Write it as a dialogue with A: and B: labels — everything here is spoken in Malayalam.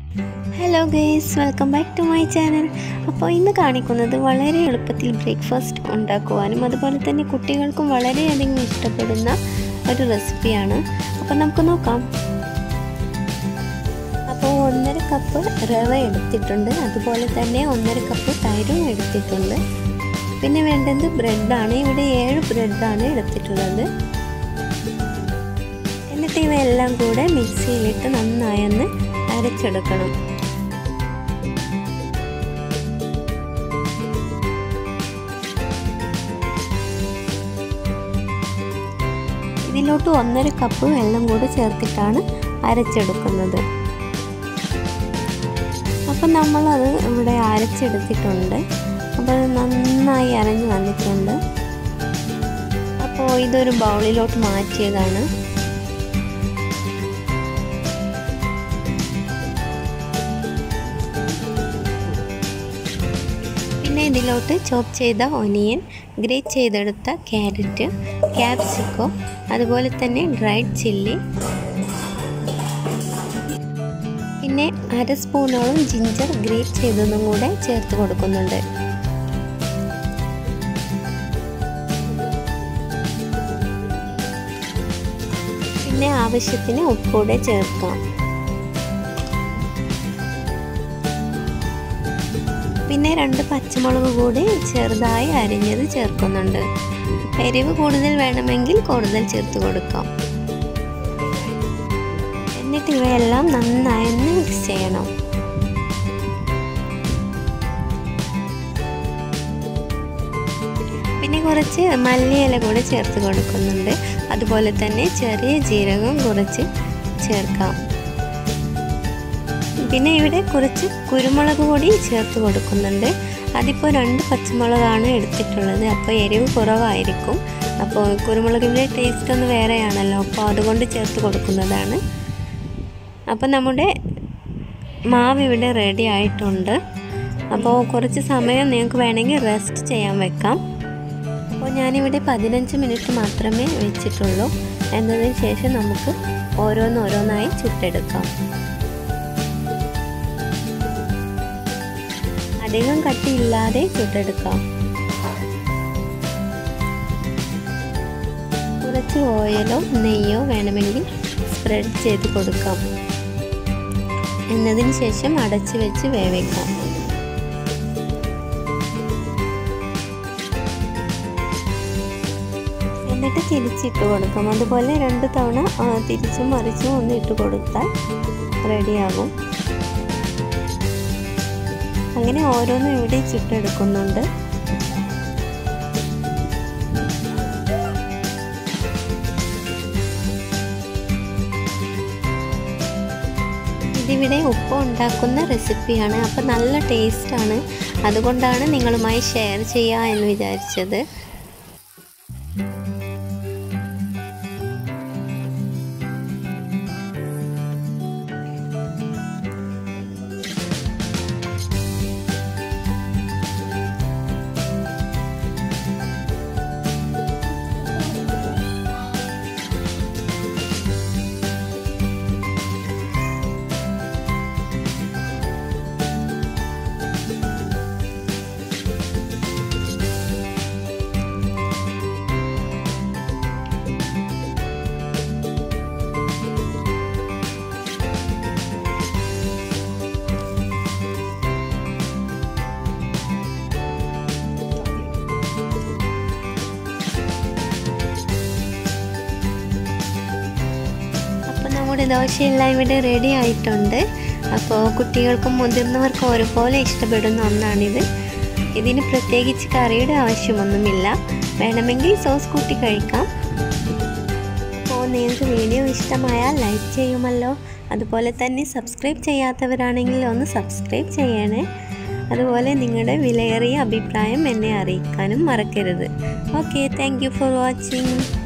A: Hello guys, welcome back to my channel. അപ്പോൾ ഇന്ന് കാണിക്കുന്നത് വളരെ എളുപ്പത്തിൽ ബ്രേക്ക്ഫാസ്റ്റ് ഉണ്ടാക്കുവാനും അതുപോലെ തന്നെ കുട്ടികൾക്കും വളരെയധികം ഇഷ്ടപ്പെടുന്ന ഒരു റെസിപ്പിയാണ്. അപ്പോൾ നമുക്ക് നോക്കാം. അപ്പോൾ 1.5 കപ്പ് റവ എടുത്തിട്ടുണ്ട്, അതുപോലെ തന്നെ 1.5 കപ്പ് തൈരും എടുത്തിട്ടുണ്ട്. പിന്നെ വേണ്ടത് ബ്രെഡാണ്. ഇവിടെ 7 ബ്രെഡാണ് എടുത്തിട്ടുള്ളത്. എന്നിട്ട് ഇവയെല്ലാം കൂടെ മിക്സിയിലിട്ട് നന്നായി ഒന്ന് അരച്ചെടുക്കണം. ഇതിലോട്ട് 1.5 കപ്പ് വെള്ളം കൂടി ചേർത്തിട്ടാണ് അരച്ചെടുക്കുന്നത്. അപ്പം നമ്മളത് ഇവിടെ അരച്ചെടുത്തിട്ടുണ്ട്. അപ്പോൾ നന്നായി അരഞ്ഞു വന്നിട്ടുണ്ട്. അപ്പോൾ ഇതൊരു ബൗളിലോട്ട് മാറ്റിയതാണ്. പിന്നെ ഇതിലോട്ട് ചോപ്പ് ചെയ്ത ഒനിയൻ, ഗ്രേറ്റ് ചെയ്തെടുത്ത ക്യാരറ്റ്, ക്യാപ്സിക്കോ, അതുപോലെ തന്നെ ഡ്രൈഡ് ചില്ലി, പിന്നെ 1/2 സ്പൂണോളം ജിഞ്ചർ ഗ്രേറ്റ് ചെയ്തതും കൂടെ ചേർത്ത് കൊടുക്കുന്നുണ്ട്. പിന്നെ ആവശ്യത്തിന് ഉപ്പ് കൂടെ ചേർക്കാം. പിന്നെ 2 പച്ചമുളക് കൂടി ചെറുതായി അരിഞ്ഞത് ചേർക്കുന്നുണ്ട്. എരിവ് കൂടുതൽ വേണമെങ്കിൽ കൂടുതൽ ചേർത്ത് കൊടുക്കാം. എന്നിട്ട് ഇവയെല്ലാം നന്നായി ഒന്ന് മിക്സ് ചെയ്യണം. പിന്നെ കുറച്ച് മല്ലിയില കൂടെ ചേർത്ത് കൊടുക്കുന്നുണ്ട്. അതുപോലെ തന്നെ ചെറിയ ജീരകം കുറച്ച് ചേർക്കാം. പിന്നെ ഇവിടെ കുറച്ച് കുരുമുളക് പൊടി ചേർത്ത് കൊടുക്കുന്നുണ്ട്. അതിപ്പോൾ 2 പച്ചമുളകാണ് എടുത്തിട്ടുള്ളത്. അപ്പോൾ എരിവ് കുറവായിരിക്കും. അപ്പോൾ കുരുമുളകിൻ്റെ ടേസ്റ്റ് ഒന്ന് വേറെയാണല്ലോ, അപ്പോൾ അതുകൊണ്ട് ചേർത്ത് കൊടുക്കുന്നതാണ്. അപ്പോൾ നമ്മുടെ മാവ് ഇവിടെ റെഡി ആയിട്ടുണ്ട്. അപ്പോൾ കുറച്ച് സമയം നിങ്ങൾക്ക് വേണമെങ്കിൽ റെസ്റ്റ് ചെയ്യാൻ വെക്കാം. അപ്പോൾ ഞാനിവിടെ 15 മിനിറ്റ് മാത്രമേ വെച്ചിട്ടുള്ളൂ. എന്നതിന് ശേഷം നമുക്ക് ഓരോന്നോരോന്നായി ചുട്ടെടുക്കാം. അധികം കട്ടിയില്ലാതെ ചുട്ടെടുക്കാം. കുറച്ച് ഓയിലോ നെയ്യോ വേണമെങ്കിൽ സ്പ്രെഡ് ചെയ്ത് കൊടുക്കാം. എന്നതിന് ശേഷം അടച്ചു വെച്ച് വേവിക്കാം. എന്നിട്ട് തിരിച്ചിട്ട് കൊടുക്കാം. അതുപോലെ 2 തവണ തിരിച്ചും മറിച്ചും ഒന്ന് ഇട്ട് കൊടുത്താൽ റെഡിയാകും. അങ്ങനെ ഓരോന്നും ഇവിടെ ചുട്ടെടുക്കുന്നുണ്ട്. ഇതിവിടെ ഉപ്പ ഉണ്ടാക്കുന്ന റെസിപ്പിയാണ്. അപ്പോൾ നല്ല ടേസ്റ്റാണ്. അതുകൊണ്ടാണ് നിങ്ങളുമായി ഷെയർ ചെയ്യുക എന്ന് വിചാരിച്ചത്. നമ്മുടെ ദോശയെല്ലാം ഇവിടെ റെഡി ആയിട്ടുണ്ട്. അപ്പോൾ കുട്ടികൾക്കും മുതിർന്നവർക്കും ഒരുപോലെ ഇഷ്ടപ്പെടുന്ന ഒന്നാണിത്. ഇതിന് പ്രത്യേകിച്ച് കറിയുടെ ആവശ്യമൊന്നുമില്ല. വേണമെങ്കിൽ സോസ് കൂട്ടി കഴിക്കാം. അപ്പോൾ നിങ്ങൾക്ക് വീഡിയോ ഇഷ്ടമായാൽ ലൈക്ക് ചെയ്യുമല്ലോ. അതുപോലെ തന്നെ സബ്സ്ക്രൈബ് ചെയ്യാത്തവരാണെങ്കിൽ ഒന്ന് സബ്സ്ക്രൈബ് ചെയ്യണേ. അതുപോലെ നിങ്ങളുടെ വിലയേറിയ അഭിപ്രായം എന്നെ അറിയിക്കാനും മറക്കരുത്. Okay, thank you for watching.